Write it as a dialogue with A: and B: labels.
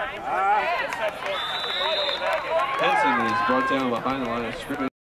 A: Henson is brought down behind the line of scrimmage.